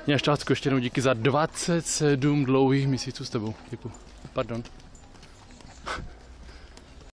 Měl šťastku, ještě jednou díky za 27 dlouhých měsíců s tebou. Děkuji. Pardon.